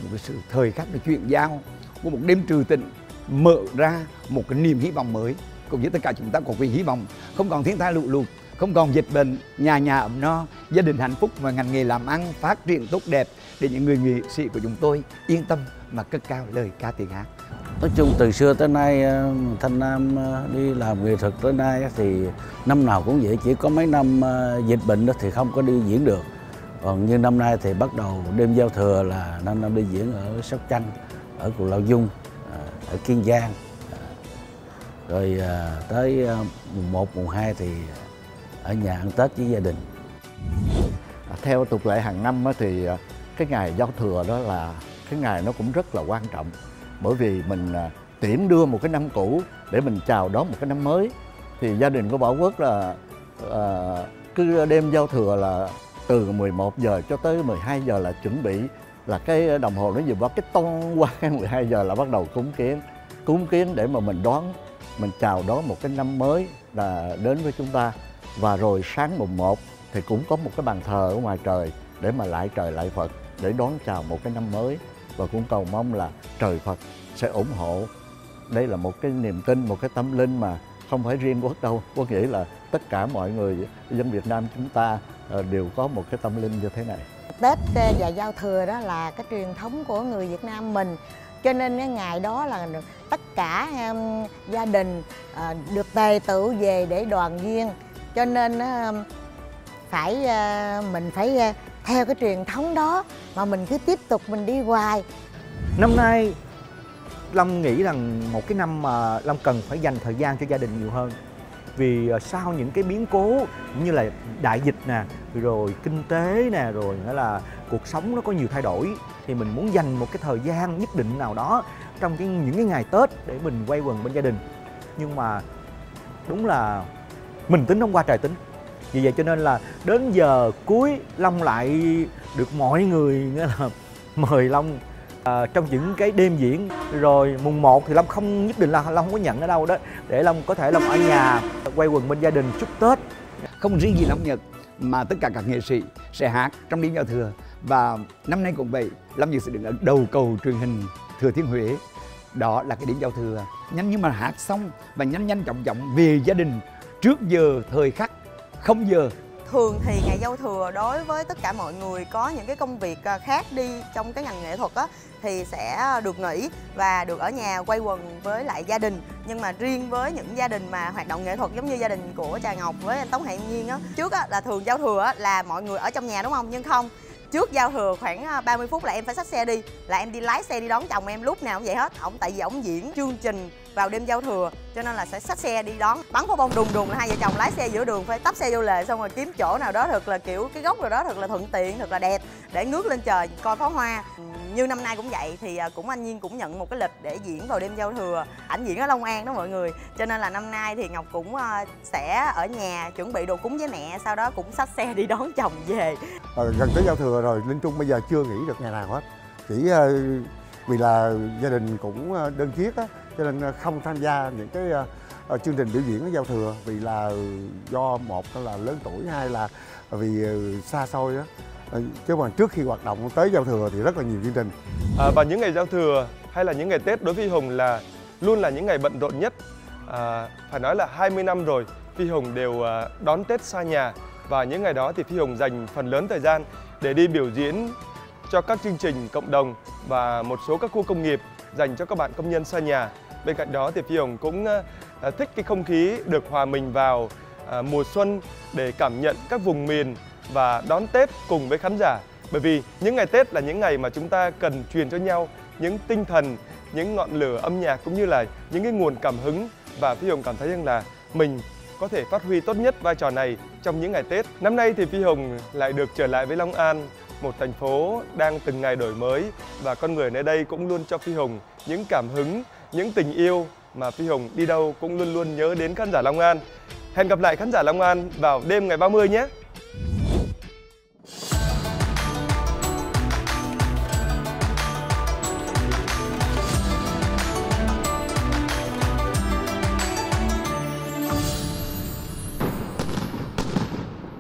một cái sự thời khắc để chuyển giao của một đêm trừ tịnh, mở ra một cái niềm hy vọng mới. Cũng như tất cả chúng ta có cái hy vọng không còn thiên tai lũ lụt, không còn dịch bệnh, nhà nhà ấm no, gia đình hạnh phúc và ngành nghề làm ăn phát triển tốt đẹp để những người nghệ sĩ của chúng tôi yên tâm mà cất cao lời ca tiếng hát. Nói chung từ xưa tới nay, Thanh Nam đi làm nghệ thuật tới nay thì năm nào cũng vậy, chỉ có mấy năm dịch bệnh đó thì không có đi diễn được. Còn như năm nay thì bắt đầu đêm giao thừa là năm đi diễn ở Sóc Trăng, ở Cù Lao Dung, ở Kiên Giang. Rồi tới mùng 1, mùng 2 thì ở nhà ăn Tết với gia đình. Theo tục lệ hàng năm thì cái ngày giao thừa đó là cái ngày nó cũng rất là quan trọng. Bởi vì mình tiễn đưa một cái năm cũ để mình chào đón một cái năm mới. Thì gia đình của Bảo Quốc là cứ đêm giao thừa là từ 11 giờ cho tới 12 giờ là chuẩn bị, là cái đồng hồ nó vừa bắt cái tông qua 12 giờ là bắt đầu cúng kiến để mà mình chào đón một cái năm mới là đến với chúng ta. Và rồi sáng mùng 1 thì cũng có một cái bàn thờ ở ngoài trời để mà lại trời lại Phật để đón chào một cái năm mới, và cũng cầu mong là trời Phật sẽ ủng hộ. Đây là một cái niềm tin, một cái tâm linh mà không phải riêng Quốc đâu. Quốc nghĩ là tất cả mọi người dân Việt Nam chúng ta đều có một cái tâm linh như thế này. Tết và giao thừa đó là cái truyền thống của người Việt Nam mình, cho nên cái ngày đó là tất cả gia đình được tề tựu về để đoàn viên, cho nên mình phải theo cái truyền thống đó mà mình cứ tiếp tục mình đi hoài. Năm nay Lâm nghĩ rằng một cái năm mà Lâm cần phải dành thời gian cho gia đình nhiều hơn. Vì sau những cái biến cố như là đại dịch nè, rồi kinh tế nè, rồi nghĩa là cuộc sống nó có nhiều thay đổi, thì mình muốn dành một cái thời gian nhất định nào đó trong những cái ngày Tết để mình quây quần bên gia đình. Nhưng mà đúng là mình tính không qua trời tính. Vì vậy cho nên là đến giờ cuối Long lại được mọi người nghĩa là mời Long trong những cái đêm diễn. Rồi mùng 1 thì Long không nhất định là Long không có nhận ở đâu đó, để Long có thể Long ở nhà quây quần bên gia đình chúc Tết. Không riêng gì Long Nhật mà tất cả các nghệ sĩ sẽ hát trong đêm giao thừa. Và năm nay cũng vậy, Long Nhật sẽ đứng ở đầu cầu truyền hình Thừa Thiên Huế. Đó là cái đêm giao thừa. Nhanh nhưng mà hát xong và nhanh chóng về gia đình trước giờ thời khắc 0 giờ. Thường thì ngày giao thừa đối với tất cả mọi người có những cái công việc khác đi trong cái ngành nghệ thuật á, thì sẽ được nghỉ và được ở nhà quây quần với lại gia đình. Nhưng mà riêng với những gia đình mà hoạt động nghệ thuật giống như gia đình của Trà Ngọc với anh Tống Hải Nhiên á, trước á, là thường giao thừa á, là mọi người ở trong nhà đúng không? Nhưng không, trước giao thừa khoảng 30 phút là em phải xách xe đi, là em đi lái xe đi đón chồng em lúc nào cũng vậy hết. Tại vì ổng diễn chương trình vào đêm giao thừa cho nên là sẽ xách xe đi đón, bắn pháo bông đùng đùng là hai vợ chồng lái xe giữa đường phải tấp xe vô lề, xong rồi kiếm chỗ nào đó thật là kiểu cái góc nào đó thật là thuận tiện, thật là đẹp để ngước lên trời coi pháo hoa. Như năm nay cũng vậy thì cũng anh Nhiên cũng nhận một cái lịch để diễn vào đêm giao thừa. Ảnh diễn ở Long An đó mọi người, cho nên là năm nay thì Ngọc cũng sẽ ở nhà chuẩn bị đồ cúng với mẹ, sau đó cũng xách xe đi đón chồng về. Gần tới giao thừa rồi, Linh Trung bây giờ chưa nghỉ được ngày nào hết. Chỉ vì là gia đình cũng đơn chiếc á, cho nên không tham gia những cái chương trình biểu diễn ở giao thừa. Vì là do một là lớn tuổi, hai là vì xa xôi á. Chứ mà trước khi hoạt động tới giao thừa thì rất là nhiều chương trình. Vào những ngày giao thừa hay là những ngày Tết đối với Phi Hùng là luôn là những ngày bận rộn nhất. Phải nói là 20 năm rồi Phi Hùng đều đón Tết xa nhà. Và những ngày đó thì Phi Hùng dành phần lớn thời gian để đi biểu diễn cho các chương trình cộng đồng và một số các khu công nghiệp dành cho các bạn công nhân xa nhà. Bên cạnh đó thì Phi Hùng cũng thích cái không khí được hòa mình vào mùa xuân để cảm nhận các vùng miền và đón Tết cùng với khán giả. Bởi vì những ngày Tết là những ngày mà chúng ta cần truyền cho nhau những tinh thần, những ngọn lửa âm nhạc cũng như là những cái nguồn cảm hứng. Và Phi Hùng cảm thấy rằng là mình có thể phát huy tốt nhất vai trò này trong những ngày Tết. Năm nay thì Phi Hùng lại được trở lại với Long An, một thành phố đang từng ngày đổi mới, và con người nơi đây cũng luôn cho Phi Hùng những cảm hứng, những tình yêu mà Phi Hùng đi đâu cũng luôn luôn nhớ đến khán giả Long An. Hẹn gặp lại khán giả Long An vào đêm ngày 30 nhé!